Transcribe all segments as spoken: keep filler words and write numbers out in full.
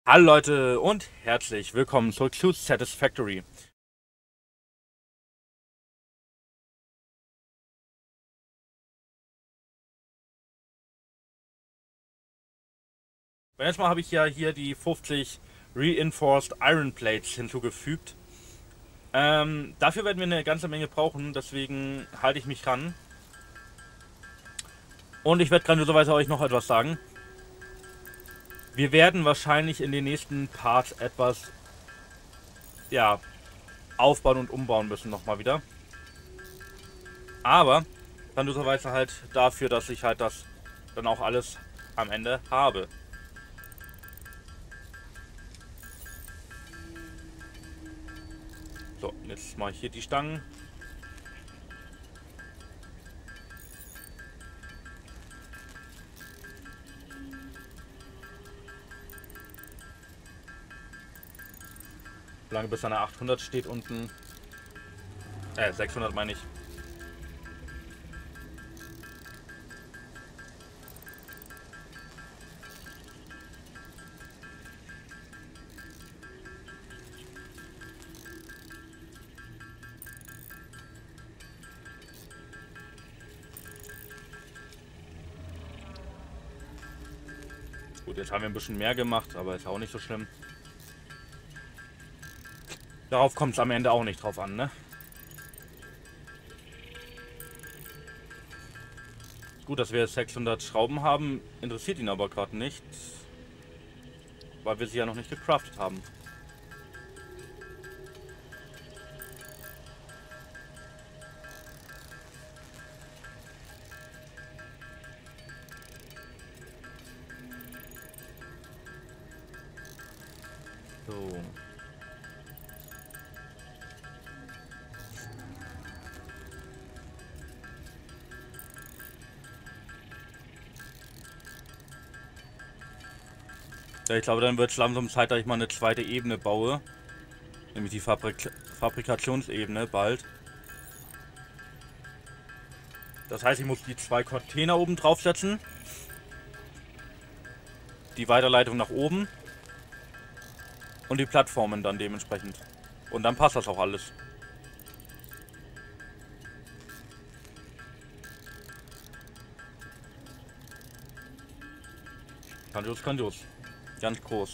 Hallo Leute und herzlich willkommen zurück zu Satisfactory. Beim letzten Mal habe ich ja hier die fünfzig Reinforced Iron Plates hinzugefügt. Ähm, dafür werden wir eine ganze Menge brauchen, deswegen halte ich mich ran. Und ich werde grandioserweise euch noch etwas sagen. Wir werden wahrscheinlich in den nächsten Parts etwas, ja, aufbauen und umbauen müssen nochmal wieder. Aber grandioserweise halt dafür, dass ich halt das dann auch alles am Ende habe. So, jetzt mache ich hier die Stangen. Solange bis an der achthundert steht unten. Äh, sechshundert meine ich. Gut, jetzt haben wir ein bisschen mehr gemacht, aber ist auch nicht so schlimm. Darauf kommt es am Ende auch nicht drauf an, ne? Gut, dass wir jetzt sechshundert Schrauben haben, interessiert ihn aber gerade nicht. Weil wir sie ja noch nicht gecraftet haben. So. Ja, ich glaube, dann wird es langsam Zeit, dass ich mal eine zweite Ebene baue. Nämlich die Fabrik Fabrikationsebene bald. Das heißt, ich muss die zwei Container oben draufsetzen. Die Weiterleitung nach oben. Und die Plattformen dann dementsprechend. Und dann passt das auch alles. Grandios, grandios. Ganz groß.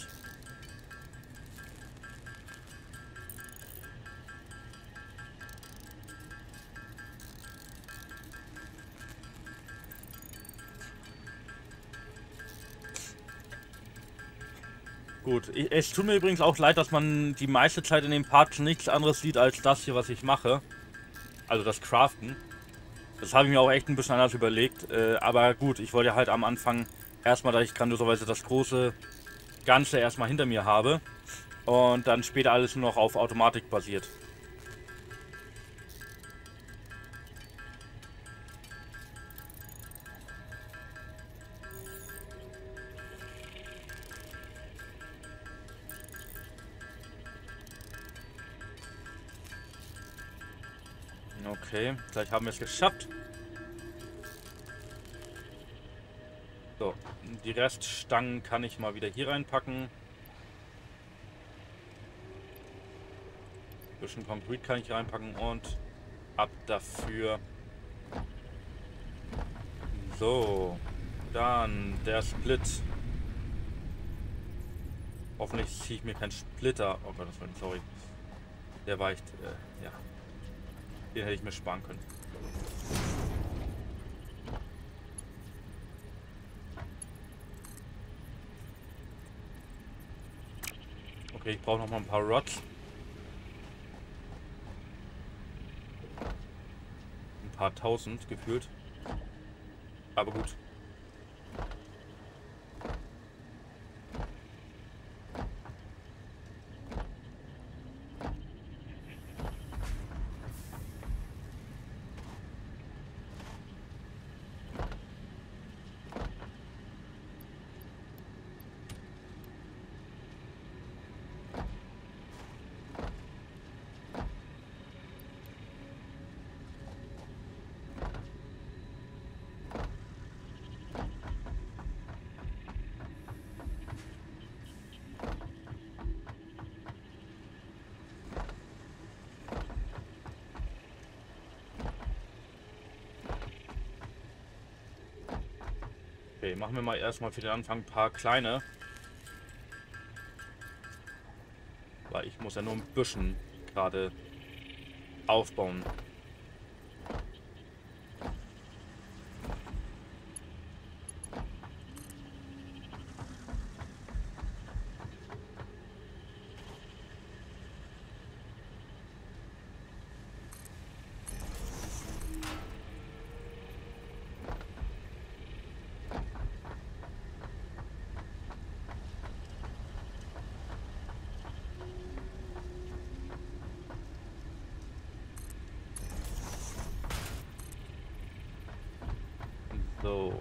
Gut, ich, es tut mir übrigens auch leid, dass man die meiste Zeit in den Parts nichts anderes sieht als das hier, was ich mache. Also das Craften. Das habe ich mir auch echt ein bisschen anders überlegt. Äh, aber gut, ich wollte halt am Anfang erstmal, dass ich grandioserweise das große Ganze erstmal hinter mir habe. Und dann später alles nur noch auf Automatik basiert. Okay, gleich haben wir es geschafft. So, die Reststangen kann ich mal wieder hier reinpacken. Ein bisschen Konkret kann ich reinpacken und ab dafür. So, dann der Split. Hoffentlich ziehe ich mir keinen Splitter. Oh Gott, das war sorry. Der war echt, äh, ja. Den hätte ich mir sparen können. Okay, ich brauche noch mal ein paar Rods. Ein paar tausend gefühlt. Aber gut. Okay, machen wir mal erstmal für den Anfang ein paar kleine. Weil ich muss ja nur ein bisschen gerade aufbauen. So.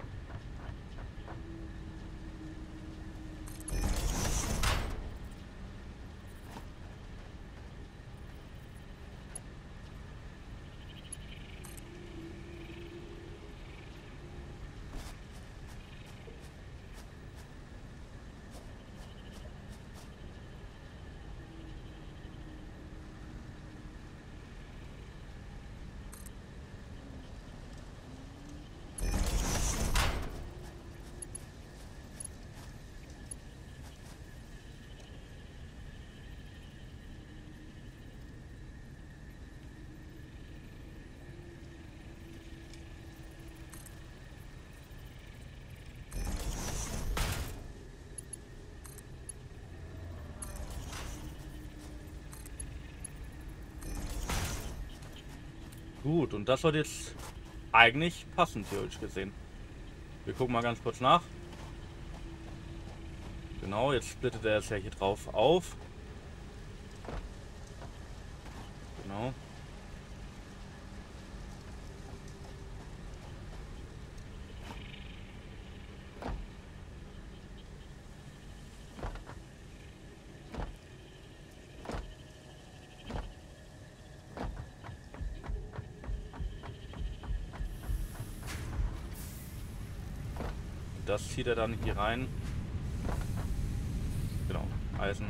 Gut, und das sollte jetzt eigentlich passen, theoretisch gesehen. Wir gucken mal ganz kurz nach. Genau, jetzt splittet er es ja hier drauf auf. Genau. Das zieht er dann hier rein. Genau, Eisen.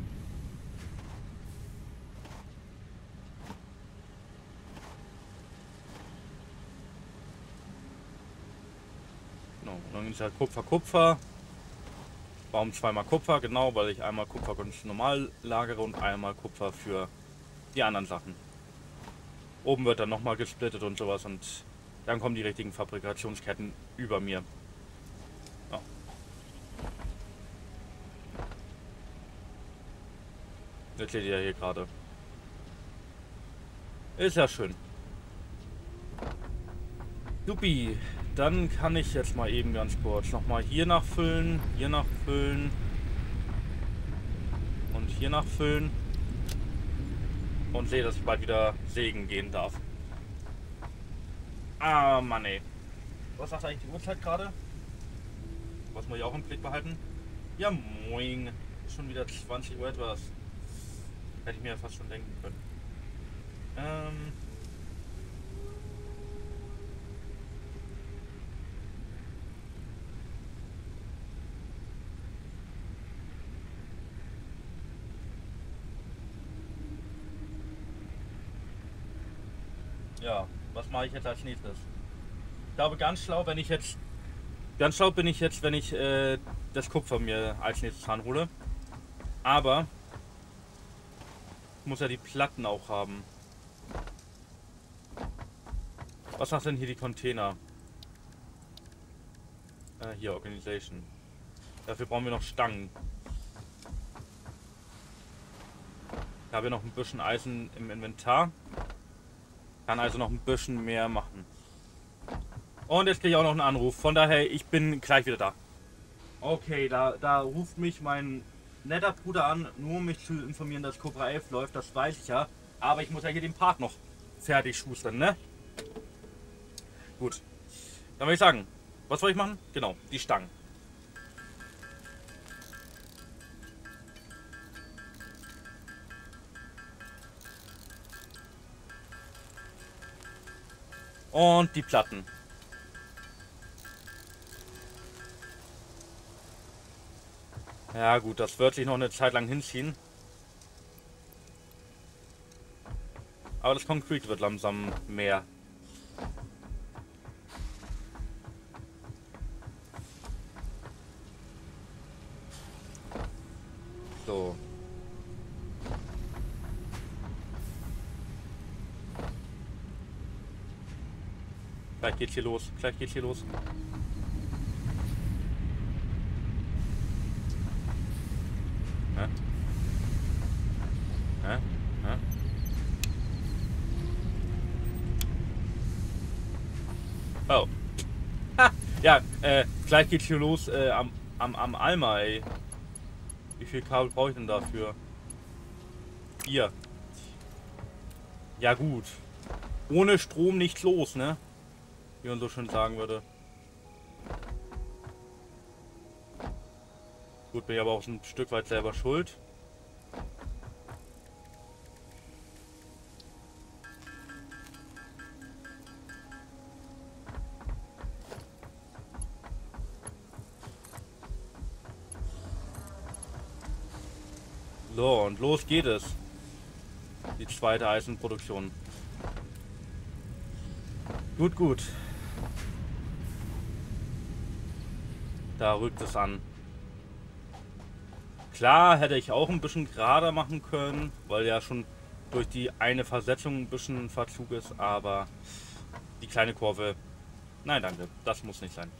Genau, und dann ist halt Kupfer, Kupfer. Warum zweimal Kupfer? Genau, weil ich einmal Kupfer ganz normal lagere und einmal Kupfer für die anderen Sachen. Oben wird dann nochmal gesplittet und sowas und dann kommen die richtigen Fabrikationsketten über mir. Ja. Jetzt seht ihr hier gerade. Ist ja schön. Supi. Dann kann ich jetzt mal eben ganz kurz nochmal hier nachfüllen, hier nachfüllen und hier nachfüllen. Und sehe, dass ich bald wieder sägen gehen darf. Ah, Mann ey. Was sagt eigentlich die Uhrzeit gerade? Was muss ich auch im Blick behalten? Ja, moin. Ist schon wieder zwanzig Uhr etwas. Hätte ich mir ja fast schon denken können. Ähm... Ja, was mache ich jetzt als nächstes? Ich glaube, ganz schlau, wenn ich jetzt... Ganz schlau bin ich jetzt, wenn ich äh, das Kupfer mir als nächstes ranhole. Aber... ich muss ja die Platten auch haben. Was sagt denn hier die Container? Äh, hier, Organization. Dafür brauchen wir noch Stangen. Ich habe ja noch ein bisschen Eisen im Inventar. Kann also noch ein bisschen mehr machen. Und jetzt kriege ich auch noch einen Anruf. Von daher, ich bin gleich wieder da. Okay, da, da ruft mich mein netter Bruder an, nur um mich zu informieren, dass Cobra elf läuft. Das weiß ich ja. Aber ich muss ja hier den Part noch fertig schustern, ne? Gut. Dann würde ich sagen, was soll ich machen? Genau, die Stangen. Und die Platten. Ja gut, das wird sich noch eine Zeit lang hinziehen. Aber das Concrete wird langsam mehr. So. Gleich geht's hier los. Gleich geht's hier los. Hä? Hä? Hä? Oh. Ha! Ja, äh, gleich geht's hier los äh, am, am, am Alma, ey. Wie viel Kabel brauche ich denn dafür? Vier. Ja gut. Ohne Strom nichts los, ne? Wie man so schön sagen würde. Gut, bin ich aber auch ein Stück weit selber schuld. So, und los geht es. Die zweite Eisenproduktion. Gut, gut. Da rückt es an. Klar hätte ich auch ein bisschen gerader machen können, weil ja schon durch die eine Versetzung ein bisschen Verzug ist, aber die kleine Kurve, nein danke, das muss nicht sein.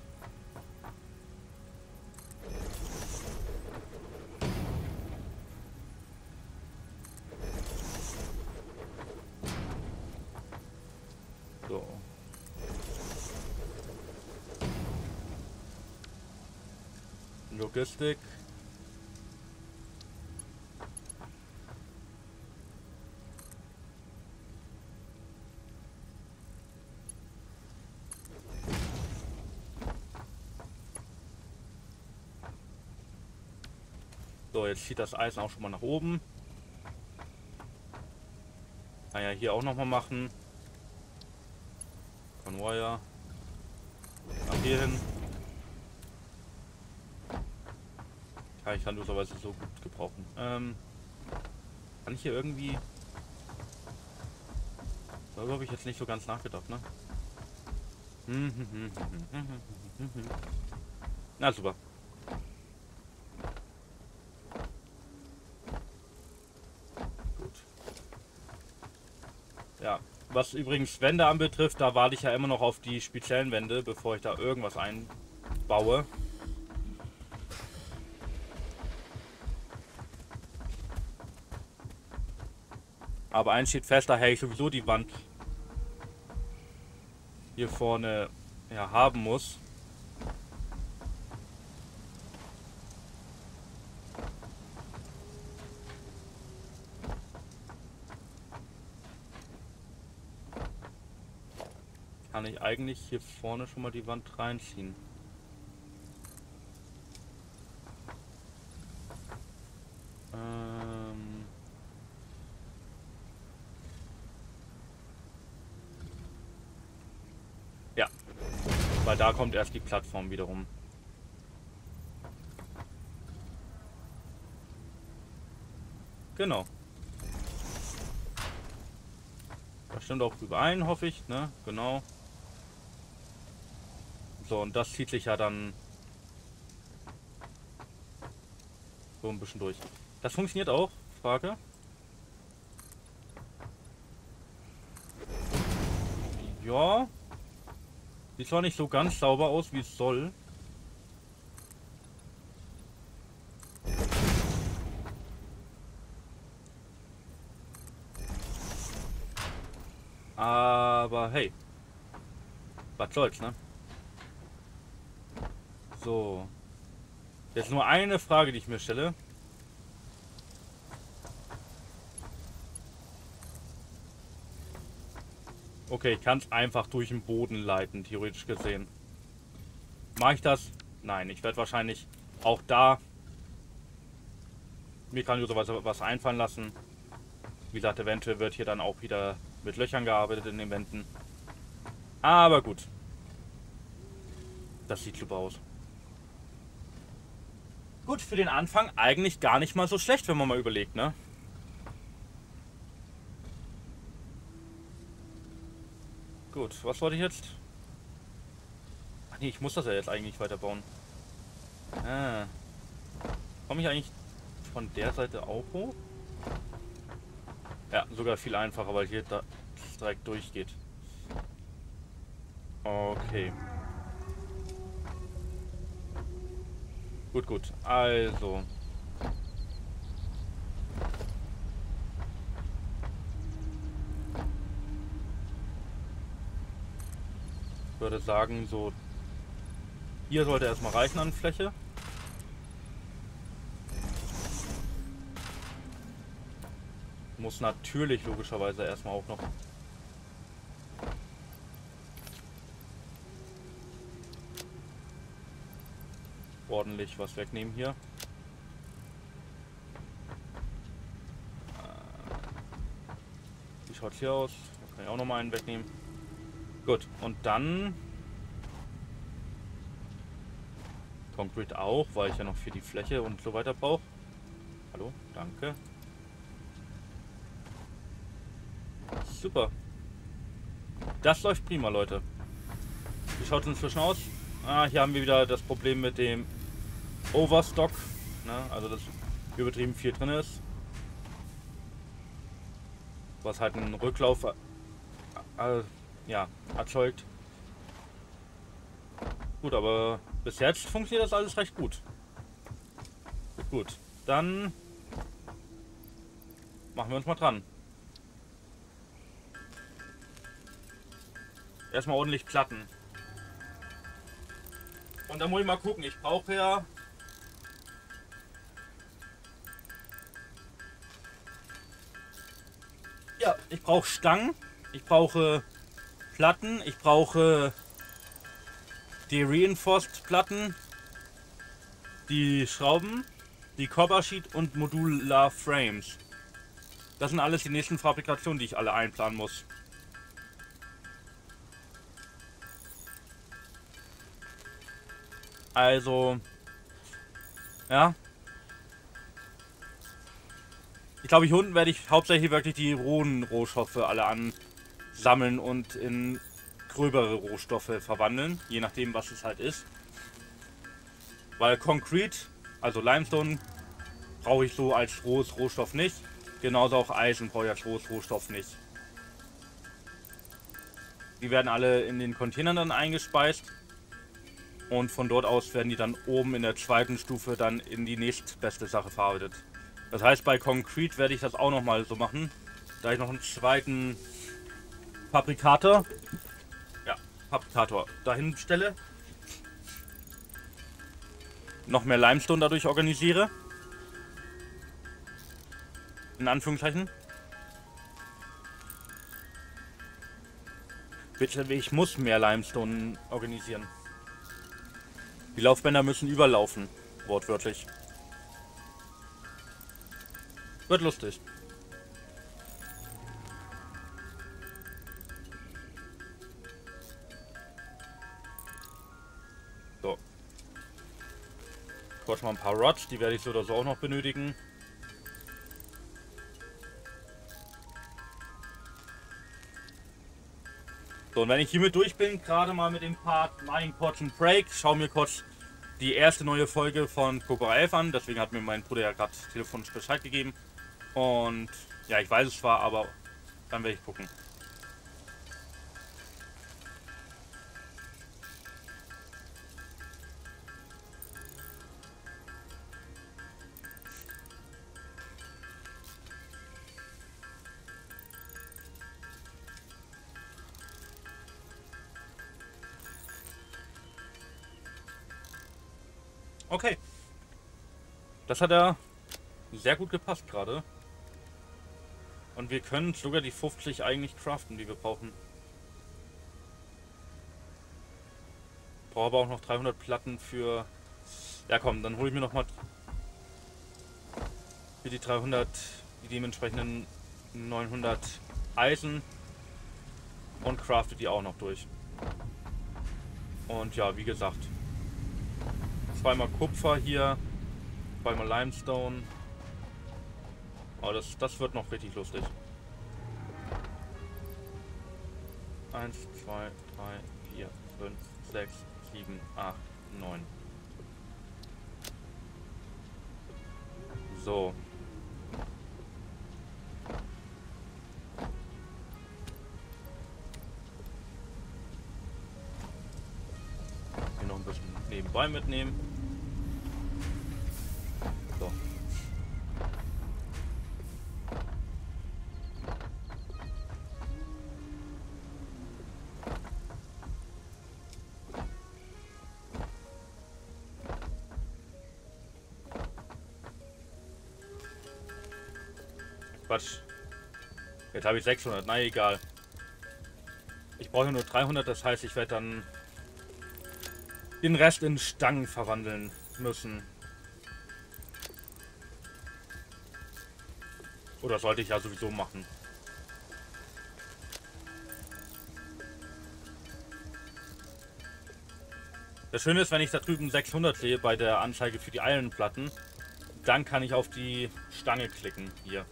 So. Logistik. So, jetzt zieht das Eisen auch schon mal nach oben. Kann ja hier auch noch mal machen. Convoyer. Nach hier hin. Ja, ich kann loserweise so gut gebrauchen. Ähm, kann ich hier irgendwie... Darüber habe ich jetzt nicht so ganz nachgedacht, ne? Na super. Gut. Ja, was übrigens Wände anbetrifft, da warte ich ja immer noch auf die speziellen Wände, bevor ich da irgendwas einbaue. Aber eins steht fest, daher ich sowieso die Wand hier vorne ja, haben muss. Kann ich eigentlich hier vorne schon mal die Wand reinziehen. Ähm ja, weil da kommt erst die Plattform wiederum. Genau. Das stimmt auch überein, hoffe ich, ne? Genau. So, und das zieht sich ja dann so ein bisschen durch. Das funktioniert auch, Frage. Ja. Sieht zwar nicht so ganz sauber aus, wie es soll. Aber hey. Was soll's, ne? So. Jetzt nur eine Frage, die ich mir stelle. Okay, ich kann es einfach durch den Boden leiten, theoretisch gesehen. Mache ich das? Nein, ich werde wahrscheinlich auch da mir kann nur sowas was einfallen lassen. Wie gesagt, eventuell wird hier dann auch wieder mit Löchern gearbeitet in den Wänden. Aber gut. Das sieht super aus. Gut, für den Anfang eigentlich gar nicht mal so schlecht, wenn man mal überlegt, ne? Gut, was wollte ich jetzt? Ach nee, ich muss das ja jetzt eigentlich weiterbauen. Ah. Komme ich eigentlich von der Seite auch hoch? Ja, sogar viel einfacher, weil hier da direkt durchgeht. Okay. Gut, gut. Also. Ich würde sagen, so. Hier sollte erstmal reichen an Fläche. Muss natürlich logischerweise erstmal auch noch ordentlich was wegnehmen hier. Wie schaut es hier aus? Da kann ich auch noch mal einen wegnehmen. Gut, und dann Concrete auch, weil ich ja noch für die Fläche und so weiter brauche. Hallo, danke. Super. Das läuft prima, Leute. Wie schaut es inzwischen aus? Ah, hier haben wir wieder das Problem mit dem Overstock. Ne? Also, dass übertrieben viel drin ist. Was halt einen Rücklauf äh, ja, erzeugt. Gut, aber bis jetzt funktioniert das alles recht gut. Gut, dann machen wir uns mal dran. Erstmal ordentlich Platten. Und dann muss ich mal gucken. Ich brauche ja ja, ich brauche Stangen, ich brauche Platten, ich brauche die Reinforced Platten, die Schrauben, die Copper Sheet und Modular Frames. Das sind alles die nächsten Fabrikationen, die ich alle einplanen muss. Also, ja. Ich glaube, hier unten werde ich hauptsächlich wirklich die rohen Rohstoffe alle ansammeln und in gröbere Rohstoffe verwandeln, je nachdem, was es halt ist. Weil Concrete, also Limestone, brauche ich so als rohes Rohstoff nicht. Genauso auch Eisen brauche ich als rohes Rohstoff nicht. Die werden alle in den Containern dann eingespeist. Und von dort aus werden die dann oben in der zweiten Stufe dann in die nächstbeste Sache verarbeitet. Das heißt, bei Concrete werde ich das auch nochmal so machen. Da ich noch einen zweiten Fabrikator, ja, Fabrikator dahin stelle. Noch mehr Limestone dadurch organisiere. In Anführungszeichen. Bitte, ich muss mehr Limestone organisieren. Die Laufbänder müssen überlaufen, wortwörtlich. Wird lustig. So. Kurz mal ein paar Rods, die werde ich so oder so auch noch benötigen. So, und wenn ich hiermit durch bin, gerade mal mit dem Part Mining Pods and Break, schaue mir kurz die erste neue Folge von Cobra elf an. Deswegen hat mir mein Bruder ja gerade telefonisch Bescheid gegeben. Und ja, ich weiß es zwar, aber dann werde ich gucken. Okay. Das hat ja sehr gut gepasst gerade. Und wir können sogar die fünfzig eigentlich craften, die wir brauchen. Brauche aber auch noch dreihundert Platten für... Ja komm, dann hole ich mir noch mal für die dreihundert die dementsprechenden neunhundert Eisen und crafte die auch noch durch. Und ja, wie gesagt, zweimal Kupfer hier, zweimal Limestone. Oh, das, das wird noch richtig lustig. eins, zwei, drei, vier, fünf, sechs, sieben, acht, neun. So. Hier noch ein bisschen nebenbei mitnehmen. So. Quatsch. Jetzt habe ich sechshundert. Na egal. Ich brauche nur dreihundert, das heißt, ich werde dann den Rest in Stangen verwandeln müssen. Oder sollte ich ja sowieso machen. Das Schöne ist, wenn ich da drüben sechshundert sehe bei der Anzeige für die Eilenplatten, dann kann ich auf die Stange klicken. Hier.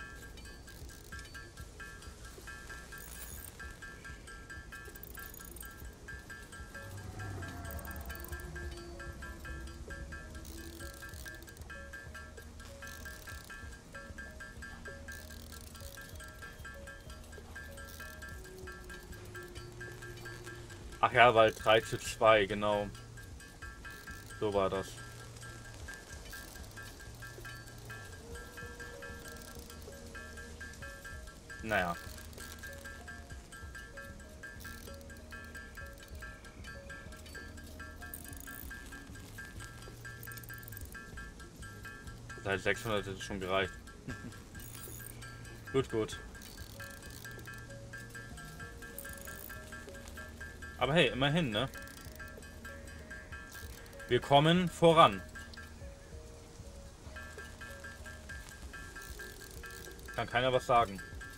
Ach ja, weil drei zu zwei, genau. So war das. Naja. Seit sechshundert ist es schon gereicht. Gut, gut. Aber hey, immerhin, ne? Wir kommen voran. Kann keiner was sagen.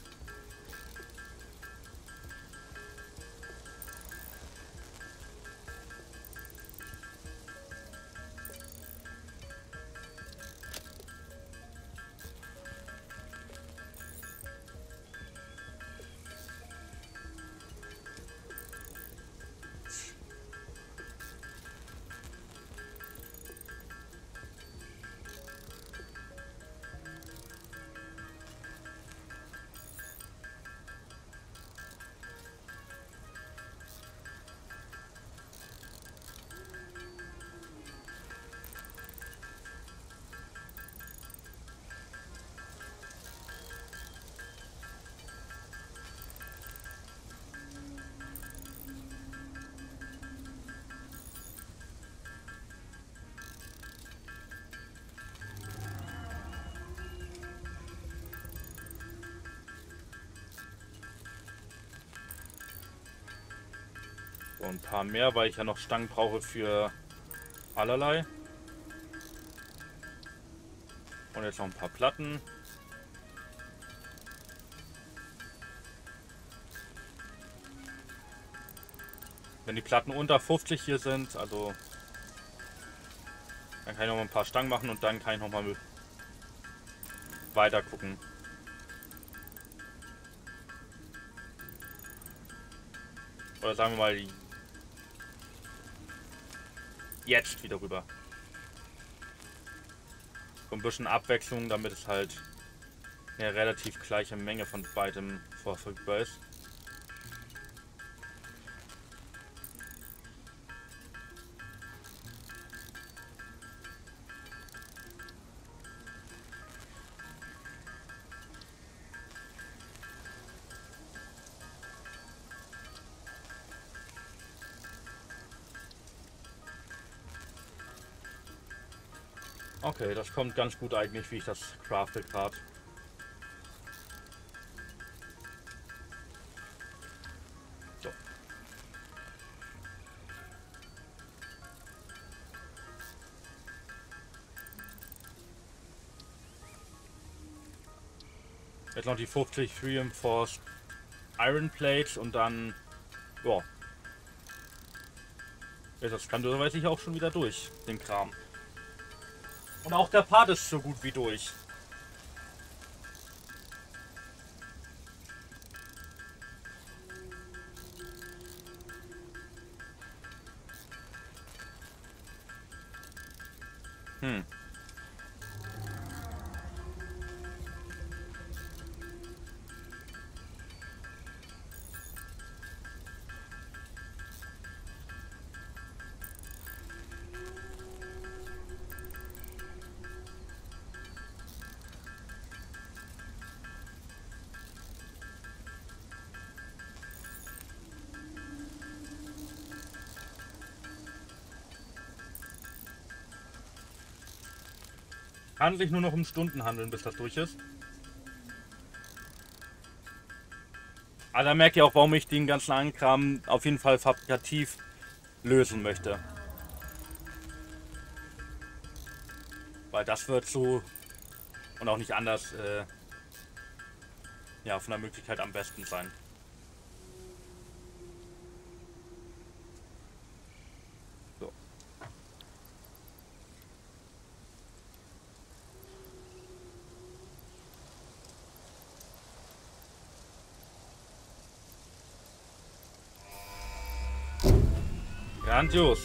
So, ein paar mehr, weil ich ja noch Stangen brauche für allerlei. Und jetzt noch ein paar Platten. Wenn die Platten unter fünfzig hier sind, also dann kann ich noch mal ein paar Stangen machen und dann kann ich noch mal weiter gucken. Oder sagen wir mal jetzt wieder rüber. So ein bisschen Abwechslung, damit es halt eine relativ gleiche Menge von beidem verfügbar ist. Okay, das kommt ganz gut eigentlich, wie ich das crafte gerade. So. Jetzt noch die fünfzig Reinforced Iron Plates und dann, ja, ist das skandalweise auch schon wieder durch, den Kram. Und auch der Part ist so gut wie durch. Hm. Kann sich nur noch um Stunden handeln, bis das durch ist. Aber da merkt ihr auch, warum ich den ganzen Ankram auf jeden Fall fabrikativ lösen möchte. Weil das wird so und auch nicht anders äh, ja, von der Möglichkeit am besten sein. So. Grandios.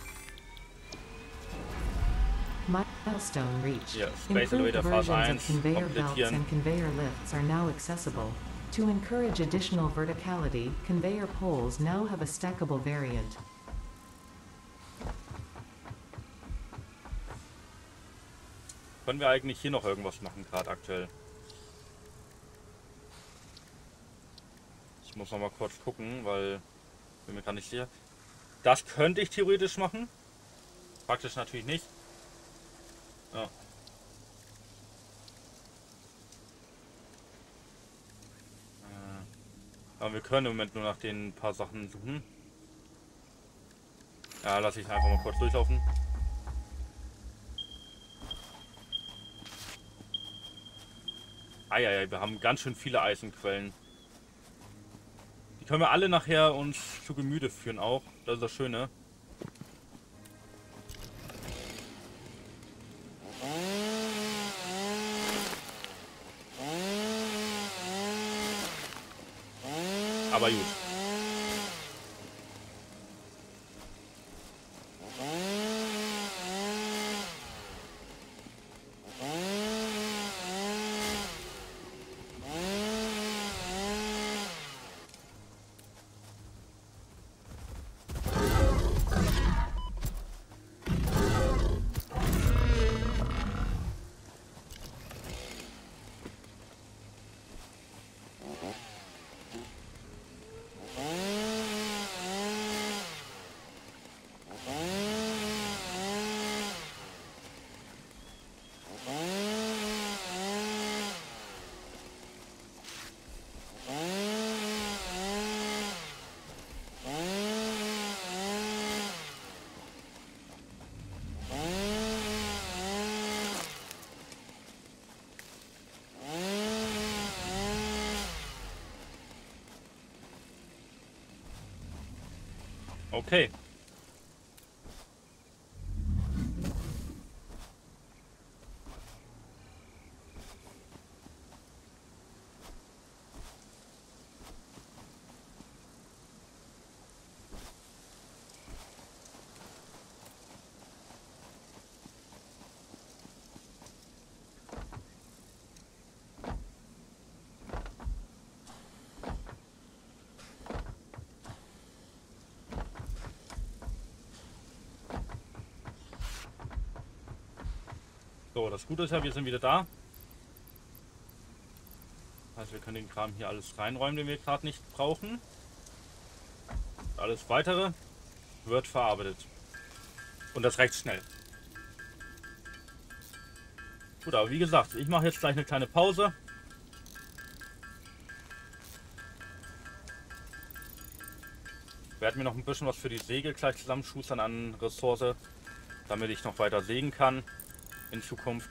Milestone reached. Ja, Space Improved Elevator Phase versions eins of conveyor belts komplettieren. and conveyor lifts are now accessible. To encourage additional verticality, conveyor poles now have a stackable variant. Können wir eigentlich hier noch irgendwas machen, gerade aktuell? Ich muss noch mal kurz gucken, weil bin mir gar nicht sicher. Das könnte ich theoretisch machen. Praktisch natürlich nicht. Ja. Äh, aber wir können im Moment nur nach den paar Sachen suchen. Ja, lasse ich einfach mal kurz durchlaufen. Eieiei, wir haben ganz schön viele Eisenquellen. Die können wir alle nachher uns zu Gemüte führen auch. Das ist das Schöne. Aber gut. Okay. So, das Gute ist ja, wir sind wieder da. Also wir können den Kram hier alles reinräumen, den wir gerade nicht brauchen. Alles Weitere wird verarbeitet. Und das recht schnell. Gut, aber wie gesagt, ich mache jetzt gleich eine kleine Pause. Werde mir noch ein bisschen was für die Säge gleich zusammenschustern an Ressource, damit ich noch weiter sägen kann in Zukunft.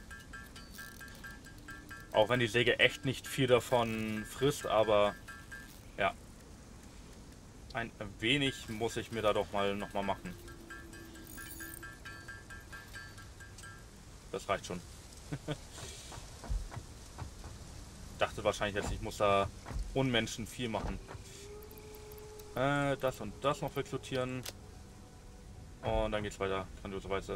Auch wenn die Säge echt nicht viel davon frisst, aber ja, ein wenig muss ich mir da doch mal noch mal machen. Das reicht schon. Dachte wahrscheinlich jetzt, ich muss da Unmenschen viel machen. Äh, das und das noch wegsortieren. Und dann geht's weiter, grandioserweise.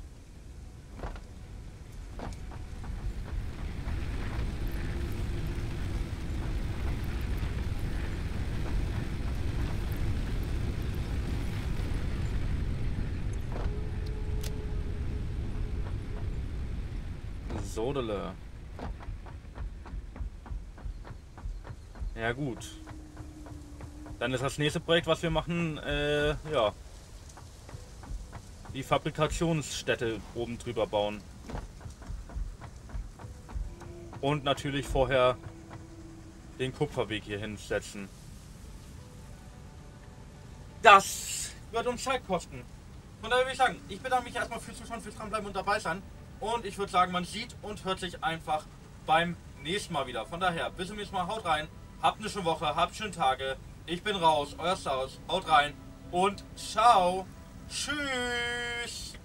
Sodele. Ja gut. Dann ist das nächste Projekt, was wir machen, äh, ja, die Fabrikationsstätte oben drüber bauen. Und natürlich vorher den Kupferweg hier hinsetzen. Das wird uns Zeit kosten. Von daher würde ich sagen, ich bedanke mich erstmal fürs Zuschauen, fürs Dranbleiben und dabei sein. Und ich würde sagen, man sieht und hört sich einfach beim nächsten Mal wieder. Von daher, bis zum nächsten Mal, haut rein, habt eine schöne Woche, habt schöne Tage. Ich bin raus, euer Saus, haut rein und ciao, tschüss.